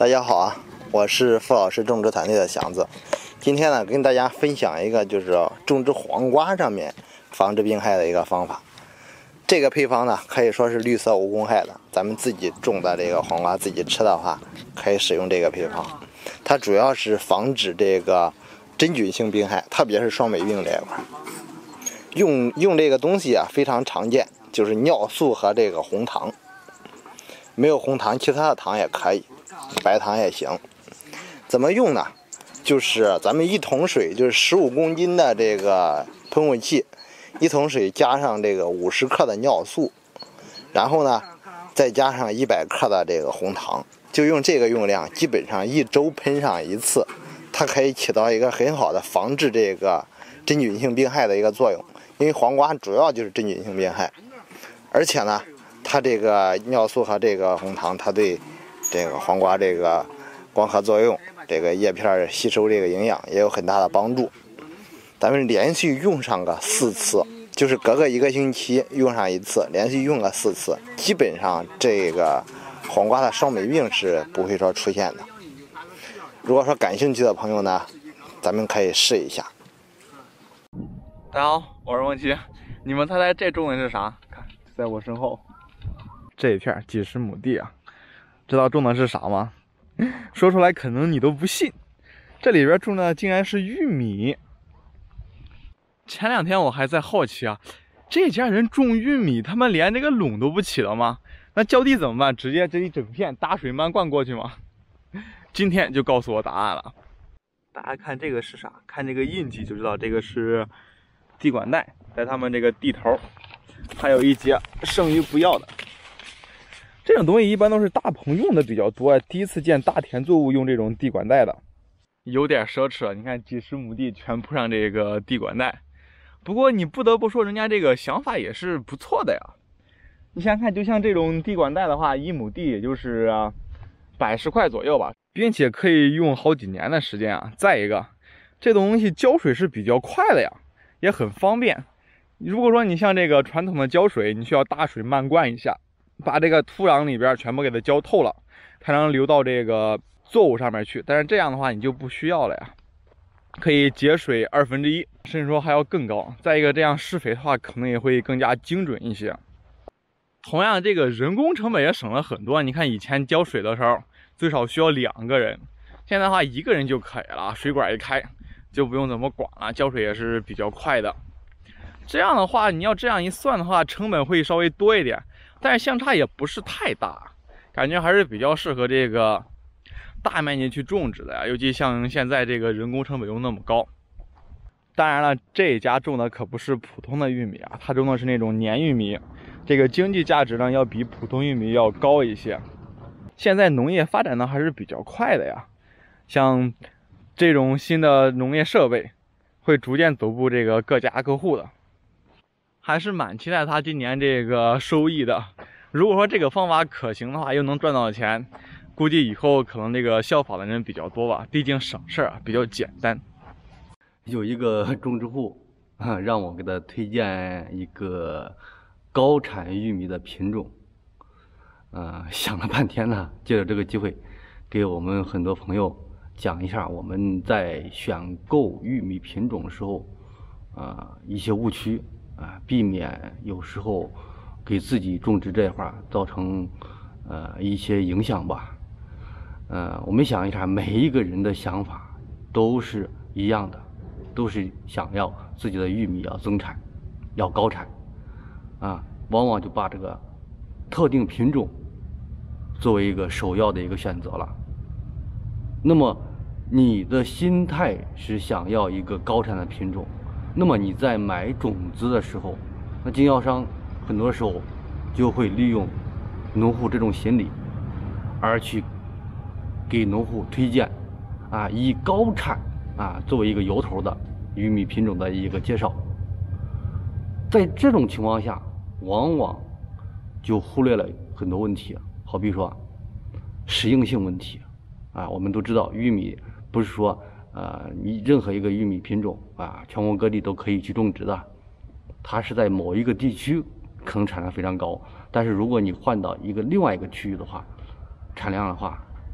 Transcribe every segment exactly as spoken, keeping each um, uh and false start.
大家好啊，我是付老师种植团队的祥子。今天呢，跟大家分享一个就是种植黄瓜上面防治病害的一个方法。这个配方呢，可以说是绿色无公害的。咱们自己种的这个黄瓜自己吃的话，可以使用这个配方。它主要是防止这个真菌性病害，特别是双霉病这一块。用用这个东西啊，非常常见，就是尿素和这个红糖。没有红糖，其他的糖也可以，白糖也行。怎么用呢？就是咱们一桶水，就是十五公斤的这个喷雾器，一桶水加上这个五十克的尿素，然后呢，再加上一百克的这个红糖，就用这个用量，基本上一周喷上一次，它可以起到一个很好的防治这个真菌性病害的一个作用。因为黄瓜主要就是真菌性病害，而且呢，它这个尿素和这个红糖，它对这个黄瓜这个光合作用，这个叶片吸收这个营养也有很大的帮助。咱们连续用上个四次，就是隔个一个星期用上一次，连续用个四次，基本上这个黄瓜的双霉病是不会说出现的。如果说感兴趣的朋友呢，咱们可以试一下。 大家好，我是梦琪。你们猜猜这种的是啥？看，在我身后这一片几十亩地啊，知道种的是啥吗？说出来可能你都不信，这里边种的竟然是玉米。前两天我还在好奇啊，这家人种玉米，他们连这个垄都不起了吗？那浇地怎么办？直接这一整片打水漫灌过去吗？今天就告诉我答案了。大家看这个是啥？看这个印记就知道这个是地管带，在他们这个地头还有一节剩余不要的。这种东西一般都是大棚用的比较多，第一次见大田作物用这种地管带的，有点奢侈。你看几十亩地全铺上这个地管带，不过你不得不说人家这个想法也是不错的呀。你想想看，就像这种地管带的话，一亩地也就是百十块左右吧，并且可以用好几年的时间啊。再一个，这东西浇水是比较快的呀，也很方便。如果说你像这个传统的浇水，你需要大水漫灌一下，把这个土壤里边全部给它浇透了，才能流到这个作物上面去。但是这样的话你就不需要了呀，可以节水二分之一，甚至说还要更高。再一个，这样施肥的话可能也会更加精准一些。同样，这个人工成本也省了很多。你看以前浇水的时候最少需要两个人，现在的话一个人就可以了，水管一开就不用怎么管了，浇水也是比较快的。这样的话，你要这样一算的话，成本会稍微多一点，但是相差也不是太大，感觉还是比较适合这个大面积去种植的呀。尤其像现在这个人工成本又那么高。当然了，这一家种的可不是普通的玉米啊，他种的是那种粘玉米，这个经济价值呢要比普通玉米要高一些。现在农业发展的还是比较快的呀，像这种新的农业设备会逐渐走步这个各家各户的，还是蛮期待他今年这个收益的。如果说这个方法可行的话，又能赚到钱，估计以后可能这个效仿的人比较多吧，毕竟省事儿，比较简单。 有一个种植户啊，让我给他推荐一个高产玉米的品种。呃，想了半天呢，借着这个机会，给我们很多朋友讲一下我们在选购玉米品种的时候，啊、呃、一些误区啊、呃，避免有时候给自己种植这块儿造成呃一些影响吧。呃，我们想一下，每一个人的想法都是一样的，都是想要自己的玉米要增产，要高产，啊，往往就把这个特定品种作为一个首要的一个选择了。那么你的心态是想要一个高产的品种，那么你在买种子的时候，那经销商很多时候就会利用农户这种心理，而去给农户推荐啊以高产啊作为一个由头的玉米品种的一个介绍。在这种情况下，往往就忽略了很多问题，好比说适应性问题啊。我们都知道，玉米不是说呃你任何一个玉米品种啊，全国各地都可以去种植的，它是在某一个地区可能产量非常高，但是如果你换到一个另外一个区域的话，产量的话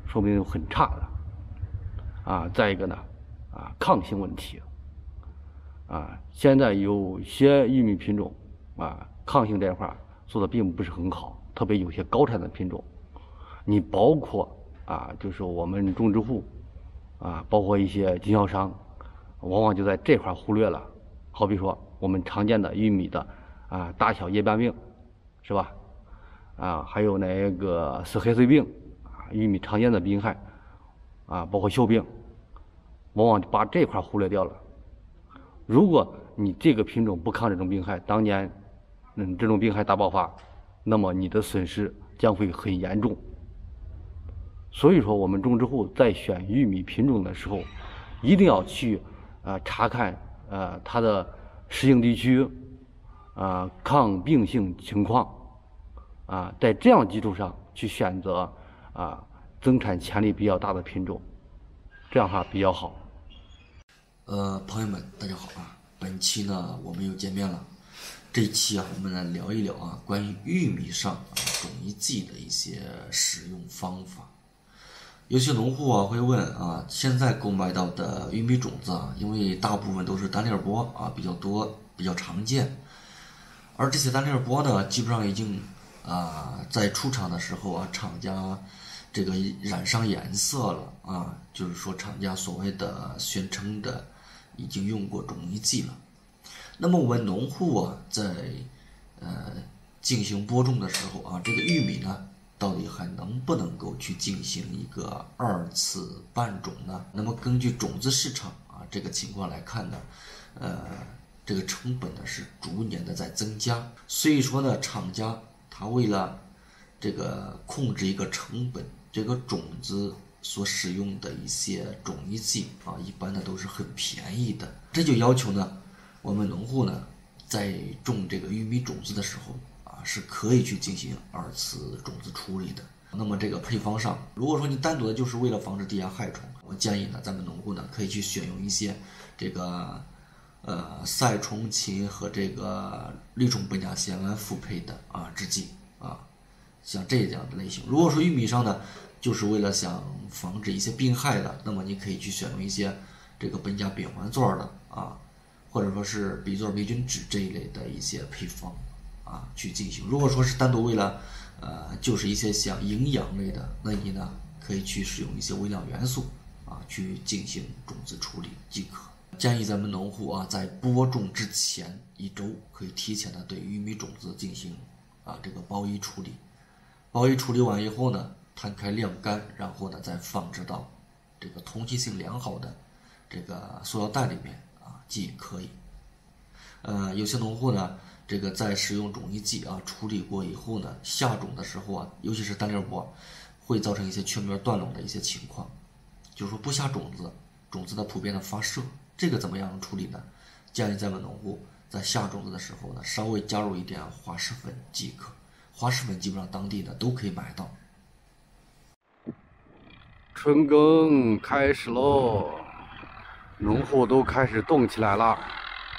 说明很差的。啊，再一个呢，啊，抗性问题。啊，现在有些玉米品种啊，抗性这块做的并不是很好，特别有些高产的品种，你包括啊，就是我们种植户啊，包括一些经销商，往往就在这块忽略了。好比说我们常见的玉米的啊大小叶斑病，是吧？啊，还有那个死黑穗病啊，玉米常见的病害啊，包括锈病，往往就把这块忽略掉了。如果你这个品种不抗这种病害，当年，嗯，这种病害大爆发，那么你的损失将会很严重。所以说，我们种植户在选玉米品种的时候，一定要去呃查看呃它的适应地区，啊、呃、抗病性情况，啊、呃，在这样基础上去选择啊、呃、增产潜力比较大的品种，这样的话比较好。 呃，朋友们，大家好啊！本期呢，我们又见面了。这一期啊，我们来聊一聊啊，关于玉米上啊种一剂的一些使用方法。有些农户啊会问啊，现在购买到的玉米种子啊，因为大部分都是单粒波啊比较多，比较常见，而这些单粒波呢，基本上已经啊在出厂的时候啊，厂家这个染上颜色了啊，就是说厂家所谓的宣称的。已经用过种一剂了。那么我们农户啊，在呃进行播种的时候啊，这个玉米呢，到底还能不能够去进行一个二次伴种呢？那么根据种子市场啊这个情况来看呢，呃，这个成本呢是逐年的在增加。所以说呢，厂家他为了这个控制一个成本，这个种子所使用的一些种一剂啊，一般的都是很便宜的，这就要求呢，我们农户呢，在种这个玉米种子的时候啊，是可以去进行二次种子处理的。那么这个配方上，如果说你单独的就是为了防止地下害虫，我建议呢，咱们农户呢可以去选用一些这个呃赛虫嗪和这个绿虫苯甲酰胺复配的啊制剂啊，像这样的类型。如果说玉米上呢，就是为了想防止一些病害的，那么你可以去选用一些这个苯甲丙环唑的啊，或者说是吡唑霉菌酯这一类的一些配方啊去进行。如果说是单独为了呃就是一些像营养类的，那你呢可以去使用一些微量元素啊去进行种子处理即可。建议咱们农户啊在播种之前一周可以提前的对玉米种子进行啊这个包衣处理。包衣处理完以后呢，摊开晾干，然后呢再放置到这个通气性良好的这个塑料袋里面啊即可以。呃，有些农户呢，这个在使用种一剂啊处理过以后呢，下种的时候啊，尤其是单粒波，会造成一些缺膜断垄的一些情况，就是说不下种子，种子的普遍的发射，这个怎么样处理呢？建议咱们农户在下种子的时候呢，稍微加入一点滑石粉即可。滑石粉基本上当地呢都可以买到。 春耕开始喽，农户都开始动起来了。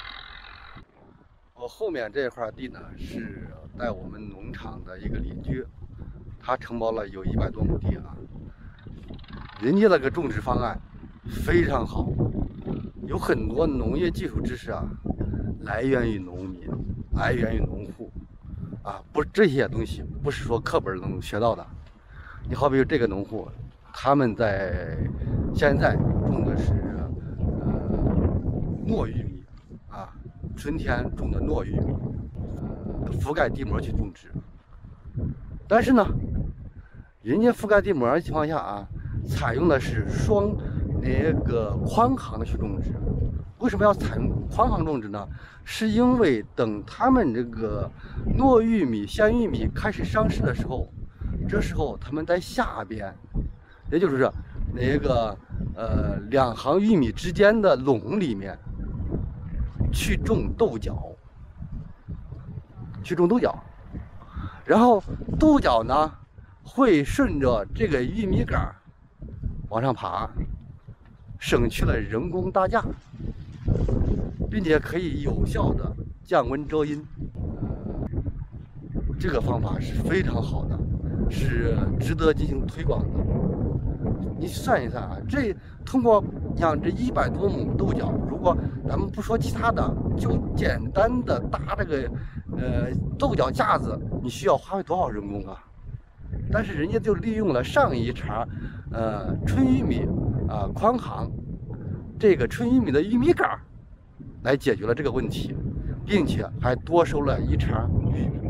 我后面这块地呢，是在我们农场的一个邻居，他承包了有一百多亩地啊。人家那个种植方案非常好，有很多农业技术知识啊，来源于农民，来源于农户啊。不，这些东西不是说课本能学到的。你好比这个农户，他们在现在种的是呃糯玉米啊，春天种的糯玉米，呃，覆盖地膜去种植。但是呢，人家覆盖地膜的情况下啊，采用的是双那个宽行的去种植。为什么要采用宽行种植呢？是因为等他们这个糯玉米、鲜玉米开始上市的时候，这时候他们在下边，也就是那个呃两行玉米之间的垄里面去种豆角，去种豆角，然后豆角呢会顺着这个玉米杆往上爬，省去了人工搭架，并且可以有效的降温遮阴。这个方法是非常好的，是值得进行推广的。 你算一算啊，这通过养殖一百多亩豆角，如果咱们不说其他的，就简单的搭这个呃豆角架子，你需要花费多少人工啊？但是人家就利用了上一茬呃春玉米啊、呃、宽行这个春玉米的玉米杆来解决了这个问题，并且还多收了一茬玉米。